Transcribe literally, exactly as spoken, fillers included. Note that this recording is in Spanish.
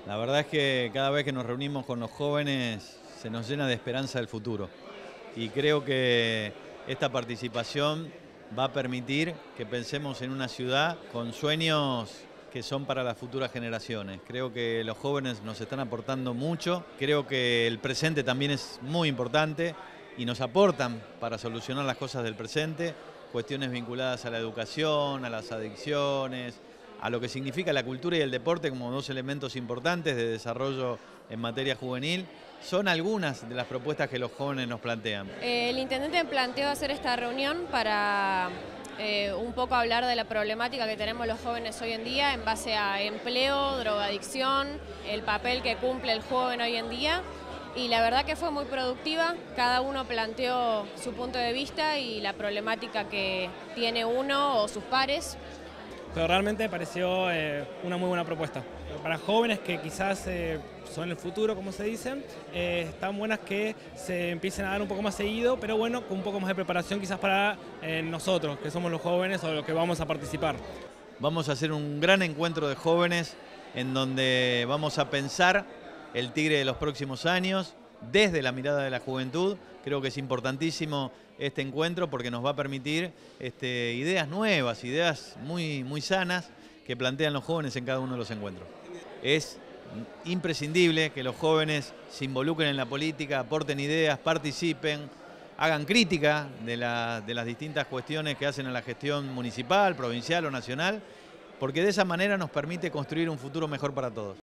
La verdad es que cada vez que nos reunimos con los jóvenes se nos llena de esperanza del futuro. Y creo que esta participación va a permitir que pensemos en una ciudad con sueños que son para las futuras generaciones. Creo que los jóvenes nos están aportando mucho, creo que el presente también es muy importante y nos aportan para solucionar las cosas del presente, cuestiones vinculadas a la educación, a las adicciones, a lo que significa la cultura y el deporte como dos elementos importantes de desarrollo en materia juvenil. Son algunas de las propuestas que los jóvenes nos plantean. El intendente planteó hacer esta reunión para eh, un poco hablar de la problemática que tenemos los jóvenes hoy en día en base a empleo, drogadicción, el papel que cumple el joven hoy en día. Y la verdad que fue muy productiva, cada uno planteó su punto de vista y la problemática que tiene uno o sus pares. Pero realmente me pareció eh, una muy buena propuesta. Para jóvenes que quizás eh, son el futuro, como se dice, eh, están buenas que se empiecen a dar un poco más seguido, pero bueno, con un poco más de preparación quizás para eh, nosotros, que somos los jóvenes o los que vamos a participar. Vamos a hacer un gran encuentro de jóvenes en donde vamos a pensar el Tigre de los próximos años desde la mirada de la juventud. Creo que es importantísimo este encuentro porque nos va a permitir este, ideas nuevas, ideas muy, muy sanas que plantean los jóvenes en cada uno de los encuentros. Es imprescindible que los jóvenes se involucren en la política, aporten ideas, participen, hagan crítica de, la, de las distintas cuestiones que hacen en la gestión municipal, provincial o nacional, porque de esa manera nos permite construir un futuro mejor para todos.